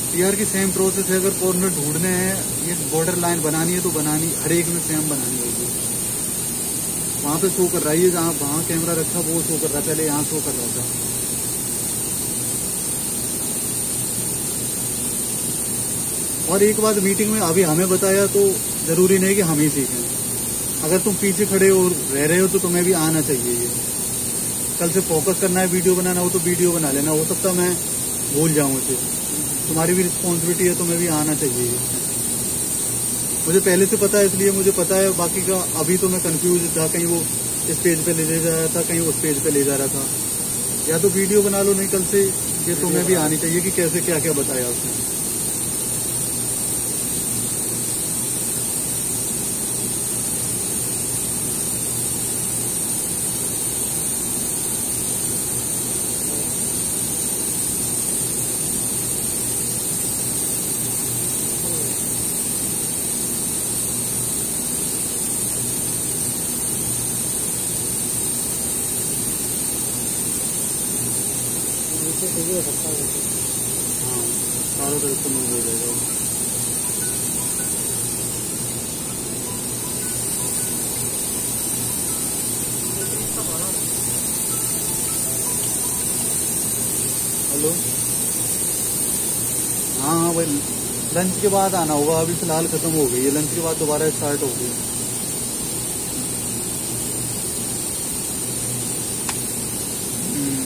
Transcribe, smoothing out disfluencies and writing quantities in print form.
यार की same process है, अगर कॉर्नर ढूंढने हैं, ये बॉर्डर लाइन बनानी है तो बनानी हर एक में सेम बनानी होगी। वहां पे शो कर रहा है, ये जहाँ वहां कैमरा रखा वो शो कर रहा है, पहले यहाँ शो कर रहा था। और एक बात मीटिंग में अभी हमें बताया तो जरूरी नहीं कि हम ही सीखें। अगर तुम पीछे खड़े हो रह रहे हो तो तुम्हें भी आना चाहिए। ये कल से फोकस करना है, वीडियो बनाना हो तो वीडियो बना लेना। हो सकता मैं भूल जाऊं इसे, तुम्हारी भी रिस्पॉन्सिबिलिटी है, तुम्हें भी आना चाहिए। मुझे पहले से पता है, इसलिए मुझे पता है। बाकी का अभी तो मैं कंफ्यूज था, कहीं वो इस पेज पे ले जा रहा था, कहीं उस पेज पे ले जा रहा था। या तो वीडियो बना लो, नहीं कल से ये तुम्हें भी आनी चाहिए कि कैसे क्या क्या बताया उसने। हाँ, सारा तो इसको मूव हो जाएगा। हेलो, हाँ हाँ भाई, लंच के बाद आना होगा। अभी फिलहाल खत्म हो गई है, लंच के बाद दोबारा स्टार्ट होगी।